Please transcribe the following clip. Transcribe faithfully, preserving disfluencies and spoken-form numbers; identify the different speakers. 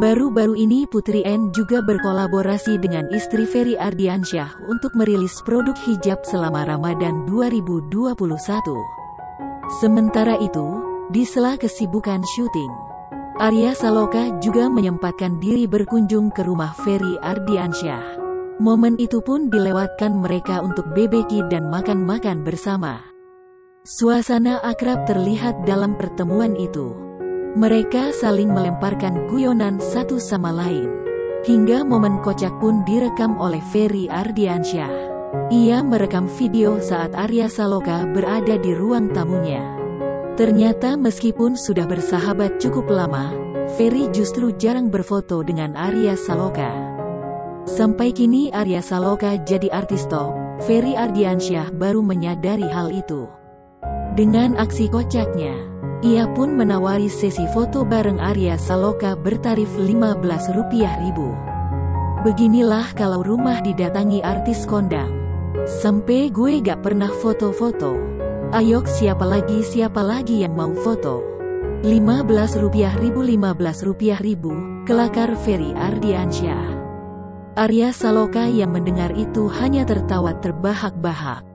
Speaker 1: Baru-baru ini Putri N juga berkolaborasi dengan istri Ferry Ardiansyah untuk merilis produk hijab selama Ramadan dua ribu dua puluh satu. Sementara itu, di sela kesibukan syuting, Arya Saloka juga menyempatkan diri berkunjung ke rumah Ferry Ardiansyah. Momen itu pun dilewatkan mereka untuk B B Q dan makan-makan bersama. Suasana akrab terlihat dalam pertemuan itu. Mereka saling melemparkan guyonan satu sama lain. Hingga momen kocak pun direkam oleh Ferry Ardiansyah. Ia merekam video saat Arya Saloka berada di ruang tamunya. Ternyata meskipun sudah bersahabat cukup lama, Ferry justru jarang berfoto dengan Arya Saloka. Sampai kini Arya Saloka jadi artis top, Ferry Ardiansyah baru menyadari hal itu. Dengan aksi kocaknya, ia pun menawari sesi foto bareng Arya Saloka bertarif lima belas ribu rupiah. Beginilah kalau rumah didatangi artis kondang. Sampai gue gak pernah foto-foto. Ayok siapa lagi siapa lagi yang mau foto? lima belas rupiah ribu lima belas rupiah ribu, kelakar Ferry Ardiansyah. Arya Saloka yang mendengar itu hanya tertawa terbahak-bahak.